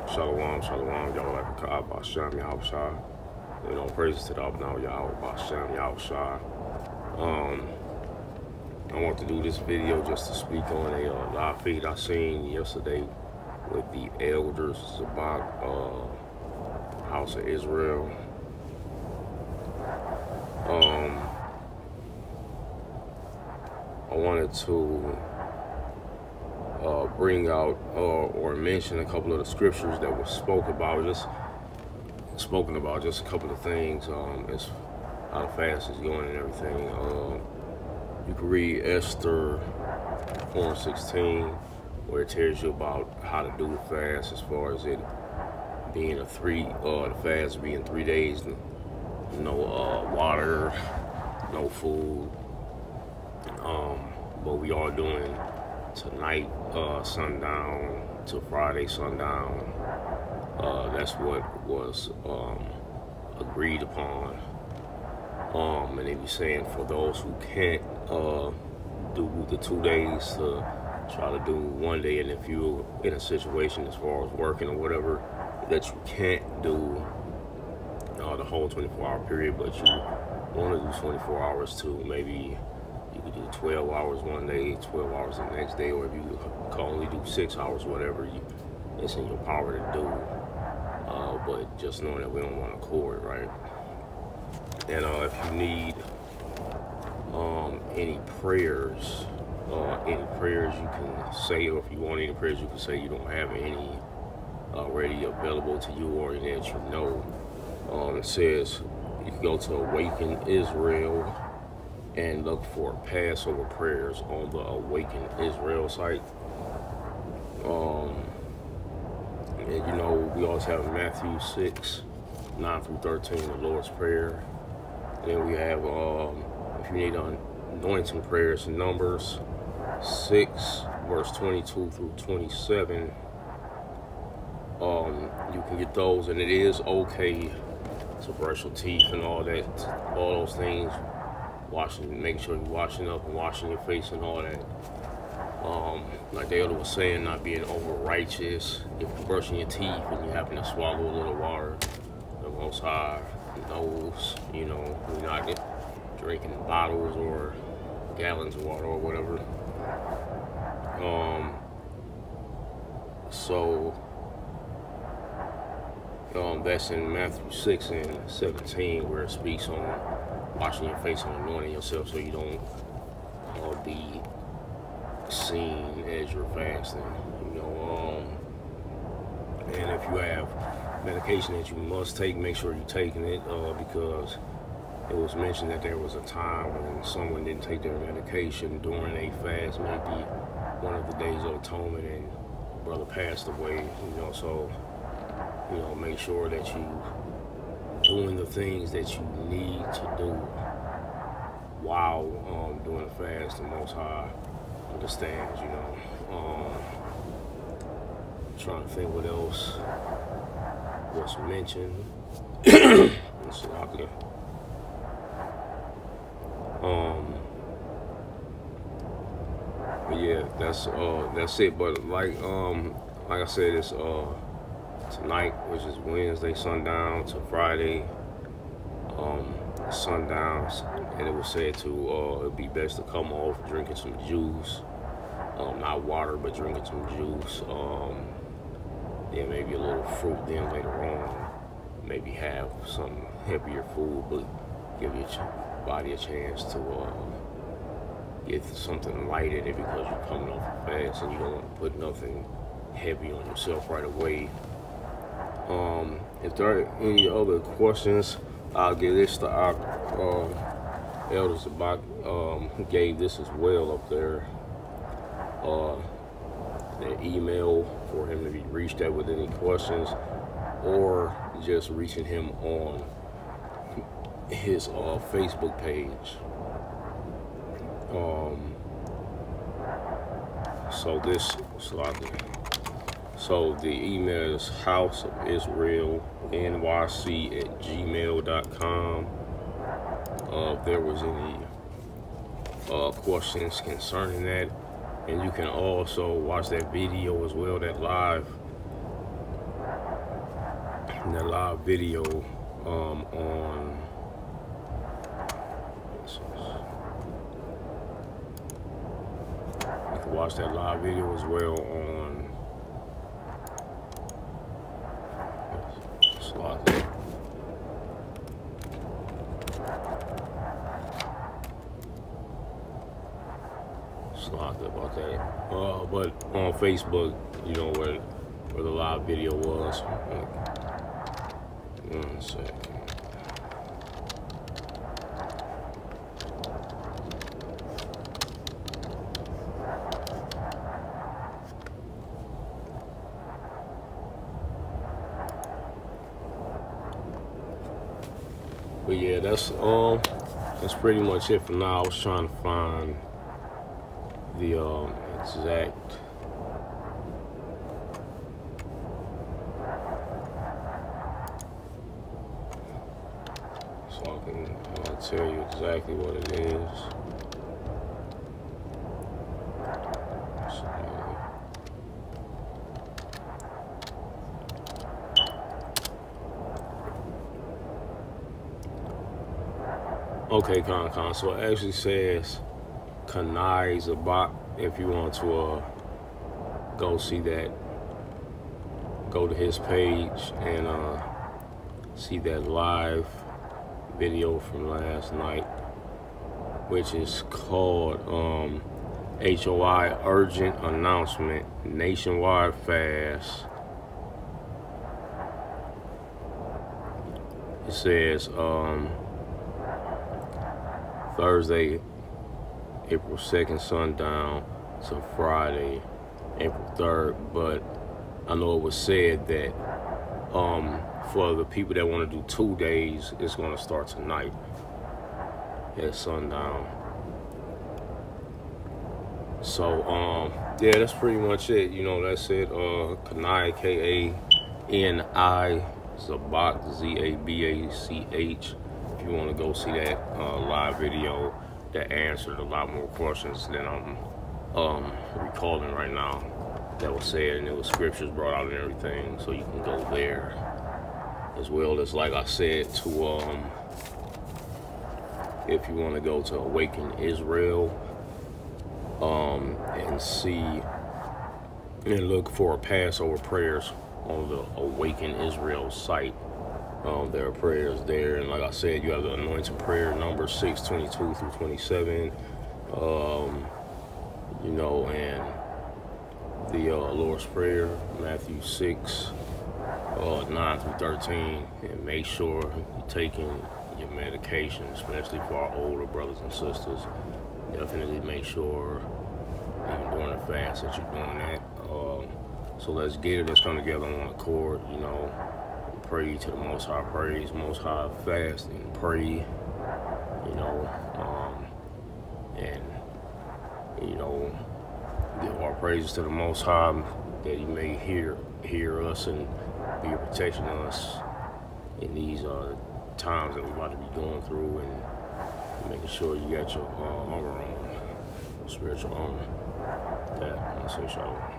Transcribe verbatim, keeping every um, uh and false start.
Shalom, shalom, y'all like a Ka'ab Basham Yahushua. You know, praises to the Abnau Yahweh Basham Yahushua. Um, I want to do this video just to speak on a uh, live feed I seen yesterday with the elders about uh, House of Israel. Um, I wanted to uh, bring out uh, or mention a couple of the scriptures that were spoken about, just spoken about, just a couple of things. Um, as how the fast is going and everything. Uh, you can read Esther four and sixteen, where it tells you about how to do the fast, as far as it being a three, uh, the fast being three days, no uh, water, no food. Um, but we are doing tonight uh, sundown to Friday sundown. Uh, that's what was um, agreed upon. Um, and they be saying for those who can't uh, do the two days to try to do one day, and if you're in a situation as far as working or whatever that you can't do uh, the whole twenty-four hour period, but you want to do twenty-four hours too, maybe you could do twelve hours one day, twelve hours the next day, or if you can only do six hours, whatever you, it's in your power to do. Uh, but just knowing that we don't want to cord, right? And uh, if you need um, any prayers, uh, any prayers you can say, or if you want any prayers you can say, you don't have any already available to you or that you know, um, it says you can go to Awaken Israel and look for Passover prayers on the Awaken Israel site. Um, and you know, we also have Matthew six, nine through thirteen, the Lord's Prayer. And then we have, um, if you need anointing prayers, Numbers six, verse twenty-two through twenty-seven. Um, you can get those, and it is okay to brush your teeth and all that, all those things. Washing, making sure you're washing up and washing your face and all that. Um, like the elder was saying, not being over righteous. If you're brushing your teeth and you happen to swallow a little water, the Most High knows, you know, you're not drinking bottles or gallons of water or whatever. Um, so, um, that's in Matthew six and seventeen, where it speaks on washing your face and anointing yourself so you don't uh, be seen as you're fasting, you know. Um, and if you have medication that you must take, make sure you're taking it, uh, because it was mentioned that there was a time when someone didn't take their medication during a fast, maybe one of the days of atonement, and brother passed away, you know. So, you know, make sure that you doing the things that you need to do while um, doing the fast. The Most High understands, you know. Um, trying to think what else was mentioned. um, but yeah, that's uh, that's it. But like um, like I said, it's uh. tonight, which is Wednesday sundown to Friday um, sundown, and it was said to uh, it'd be best to come off drinking some juice, um, not water, but drinking some juice. Um, then maybe a little fruit. Then later on, maybe have some heavier food, but give your body a chance to uh, get something light in it, because you're coming off a fast and you don't want to put nothing heavy on yourself right away. Um, if there are any other questions, I'll give this to our um, elders about, um, who gave this as well up there. Uh, their email for him to be reached at with any questions, or just reaching him on his uh, Facebook page. Um, so this slide. So the email is House of Israel N Y C at gmail dot com. Uh, if there was any uh, questions concerning that, and you can also watch that video as well, that live that live video um, on. You can watch that live video as well on Slot. Slot about that. Uh, but on Facebook, you know where where the live video was. One second. But yeah, that's um that's pretty much it for now. I was trying to find the um exact so I can uh, tell you exactly what it is. Okay, Con Con. So it actually says Kanai Zabak. If you want to uh, go see that, go to his page and uh, see that live video from last night, which is called um, H O I Urgent Announcement Nationwide Fast. It says um, Thursday, April second, sundown to Friday, April third. But I know it was said that um, for the people that want to do two days, it's going to start tonight at sundown. So, um, yeah, that's pretty much it. You know, that's it. Uh, Kanai, K A N I, Zabak, Z A B A C H. If you want to go see that uh, live video that answered a lot more questions than I'm um, recalling right now that was said, and it was scriptures brought out and everything, so you can go there. As well as, like I said, to um, if you want to go to Awaken Israel um, and see and look for Passover prayers on the Awaken Israel site. Um, there are prayers there, and like I said, you have the anointed prayer number six twenty-two through twenty-seven, um, you know, and the uh, Lord's Prayer, Matthew six, uh, nine through thirteen, and make sure you're taking your medication, especially for our older brothers and sisters. Definitely make sure, even during the fast, that you're doing that. Um, so let's get it. Let's come together on one accord, you know. Pray to the Most High, praise Most High, fast and pray, you know, um, and, you know, give our praises to the Most High, that He may hear hear us and be protecting us in these uh, times that we're about to be going through, and making sure you got your uh, armor on, spiritual armor. That, I say shalom.